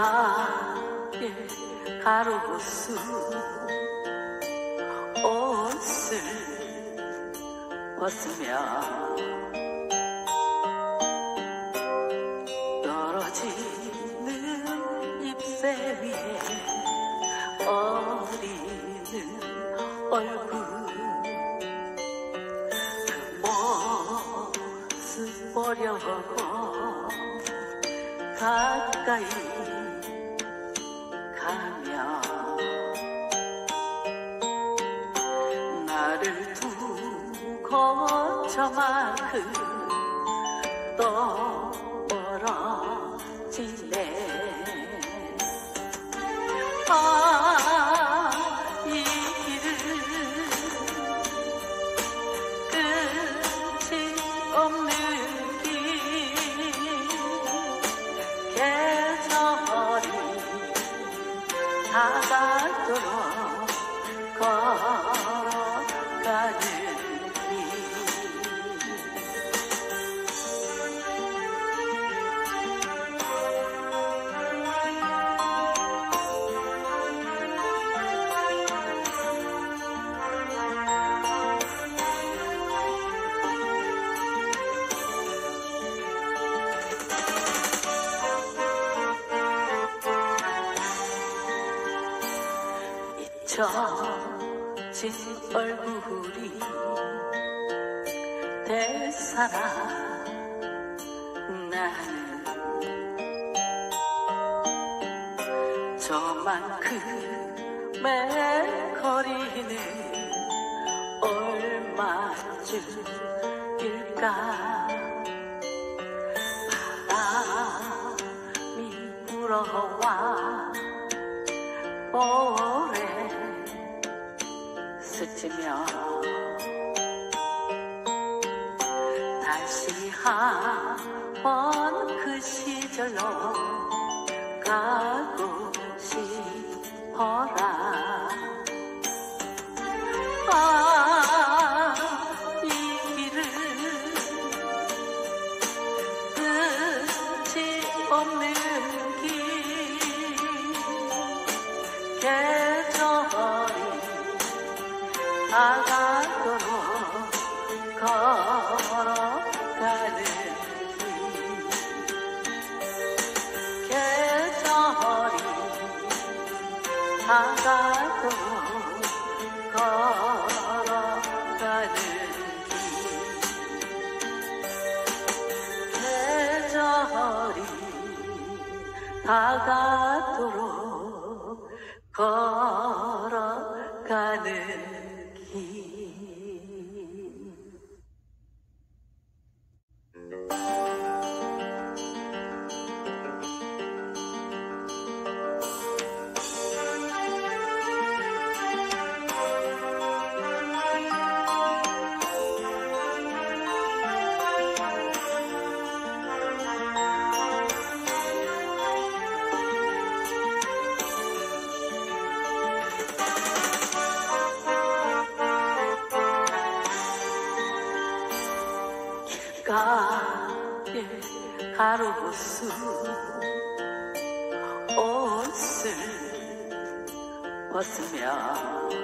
길가에 가로수 옷을 벗으며 떨어지는 잎새 위에 어리는 얼굴 그 모습 보려고 가까이 가며 나를 두고 저만큼 떨어지네. 이 길은 끝이 없는 길 계절이 다가도록 걸어가는 길 잊혀진 얼굴이 될 사람 나는 저만큼의 거리는 얼마쯤일까. 바람이 불어와 오래 스치며 다시 한번 그 시절로 가고 싶어라. 이 길은 끝이 없는 길 계절이 다가도록 걸어가는 길 계절이 다가도록 걸어가는 길 계절이 다가도록 걸어가는 길. 길가에 가로수 옷을 벗으며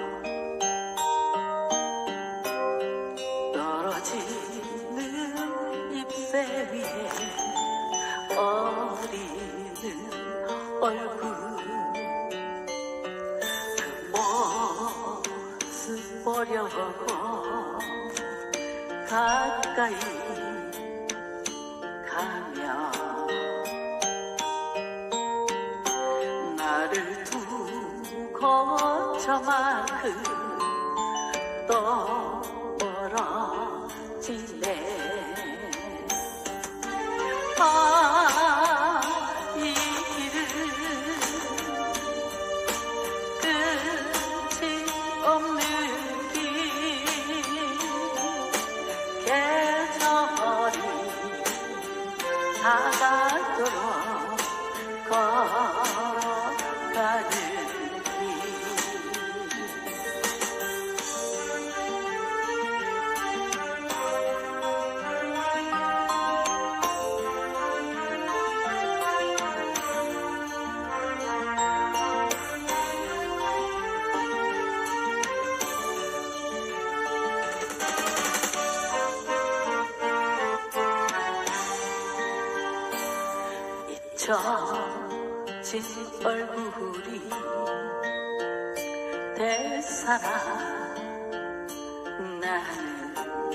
떨어지는 잎새 위에 어리는 얼굴 그 모습 보려고 가까이 가며 나를 두고 저만큼 떨어지네. 이 길은 끝이 없는 길 계절이 다가도록 걸어가는 길 젖은 얼굴이 대사라 나는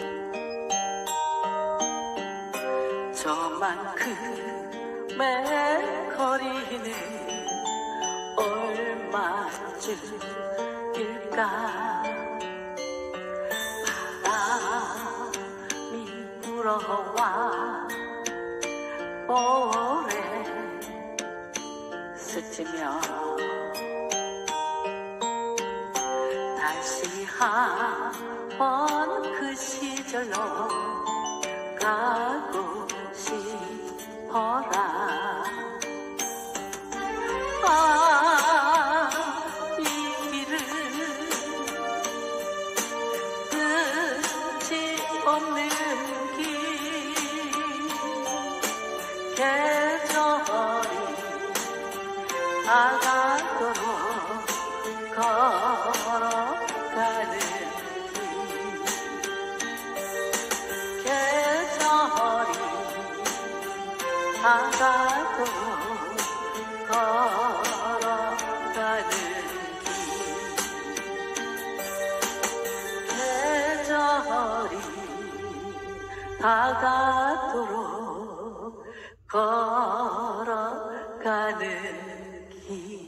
저만큼의 거리는 얼마쯤일까. 바람이 불어와 오래 스치며 다시 한번 그 시절로 가고 싶어라. 이 길은 끝이 없는 길. 계절이 다가도록 걸어가는 길. 계절이 다가도록 걸어가는 길. 계절이 다가도록 걸어가는 길.